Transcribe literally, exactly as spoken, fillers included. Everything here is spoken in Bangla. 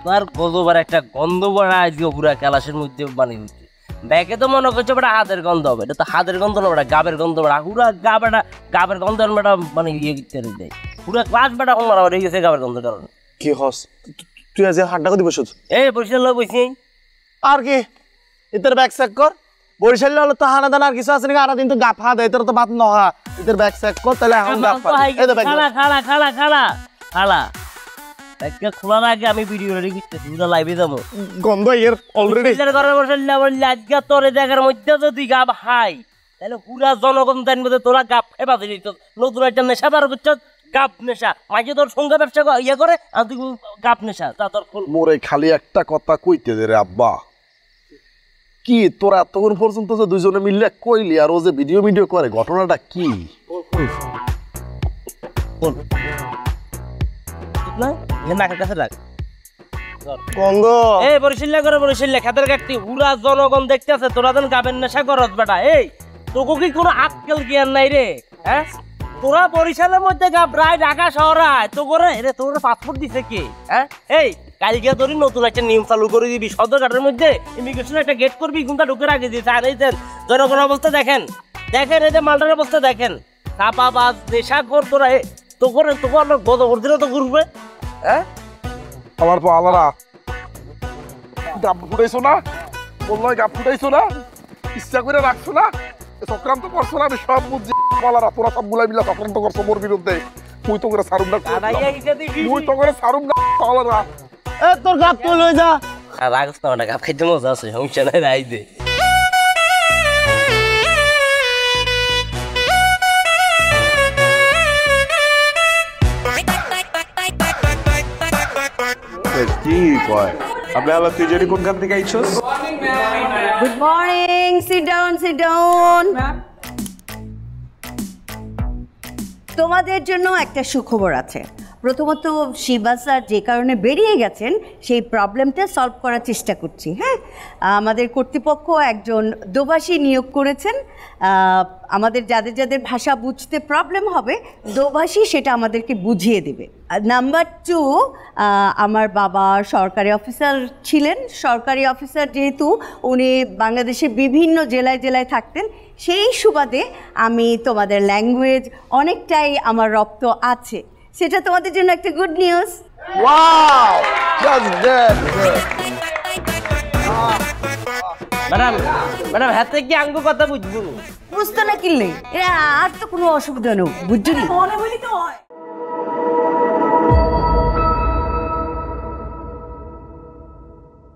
তার গজবার একটা গন্ধ বড়া আজকে পুরা ক্যালাসের মধ্যে বানিয়ে দিচ্ছে ব্যাগে তো মনে করছে বেটা হাতের গন্ধ হবে এটা তো হাতের গন্ধ না বেটা গাবের গন্ধ বেটা পুরা গা বেটা গাবের গন্ধ বেটা মানে ইয়ে করে দেয় পুরা ক্লাস বেটা কমার হয়ে গেছে গাবের গন্ধ কারণে কি হস তুই আজ হাড্ডা কদি বসছ এই বরিশাল লোক বসি আর কি ইতর ব্যাগ চেক কর বরিশাল হলো তো হানা দানা আর কিছু আছে নাকি আর দিন তো গা ফা দেয় তোর তো বাত নহা ইতর ব্যাগ চেক কর তাহলে এখন গা ফা এই তো ব্যাগ খালা খালা খালা খালা খালা একটা খোলার আগে আমি ভিডিও রেডি করতেছি পুরো লাইভে যাবো গন্ধ এর অলরেডি এর ঘরে বসেন না বললে আজকে তোর জায়গার মধ্যে যদি গাব হাই তাহলে পুরা জনগণ জানবে তোরা গাব খেবা দিলি তো নতুন একটা নেশা বার করছ গাব নেশা মাঝে তোর সঙ্গে ব্যবসা ইয়ে করে আর তুই গাব নেশা তা তোর মোরে খালি একটা কথা কইতে দে রে আব্বা কি তোরা এতক্ষণ পর্যন্ত যে দুজনে মিললে কইলি আর ও যে ভিডিও ভিডিও করে ঘটনাটা কি না এ নাকের কাছে রাখ গন্ধ এই বরিশাল করে বরিশাল খাতের কাটতি পুরা জনগণ দেখতেছে তোরা যেন গাবের নেশা করত বেটা এই তোকে কি কোনো আক্কেল জ্ঞান নাই রে হ্যাঁ তোরা বরিশালের মধ্যে গাব রায় ঢাকা শহরায় তো করে রে তোর পাসপোর্ট দিছে কে হ্যাঁ এই কালকে তোর নতুন একটা নিয়ম চালু করে দিবি সদরঘাটের মধ্যে ইমিগ্রেশন একটা গেট করবি কোনটা ঢুকে রাখে দিয়েছে আর এই জনগণ অবস্থা দেখেন দেখেন এই যে মালটার অবস্থা দেখেন চাপাবাজ নেশা কর তোরা তো করে তোকে আমরা গত দিলে তো ঘুরবে হ্যাঁ আমার পালারা গাপ ফুটাইছো না বললাই গাপ ফুটাইছো না ইচ্ছা করে রাখছো না চক্রান্ত করছো না আমি সব বুঝছি পালারা তোরা সব গুলাই মিলা চক্রান্ত করছো মোর বিরুদ্ধে তুই তো করে সারুম না তুই তো করে সারুম না পালারা এ তোর গাপ তুই লই যা আর রাগস না না গাপ খাইতে মজা আছে সমস্যা নাই রাই দে কি কয় আপনি আলা তুই জানি কোনখান থেকে আইছস good morning sit down sit down তোমাদের জন্য একটা সুখবর আছে প্রথমত শিবা স্যার যে কারণে বেরিয়ে গেছেন সেই প্রবলেমটা সলভ করার চেষ্টা করছি হ্যাঁ আমাদের কর্তৃপক্ষ একজন দোভাষী নিয়োগ করেছেন আমাদের যাদের যাদের ভাষা বুঝতে প্রবলেম হবে দোভাষী সেটা আমাদেরকে বুঝিয়ে দেবে নাম্বার টু আমার বাবা সরকারি অফিসার ছিলেন সরকারি অফিসার যেহেতু উনি বাংলাদেশের বিভিন্ন জেলায় জেলায় থাকতেন সেই সুবাদে আমি তোমাদের ল্যাঙ্গুয়েজ অনেকটাই আমার রপ্ত আছে সেটা তোমাদের জন্য একটা good news wow just that madam madam হাতে কি আঙ্গু কথা বুঝবো বুঝতো না কিনলে আর তো কোনো অসুবিধা নেই বুঝলি মনে বলি তো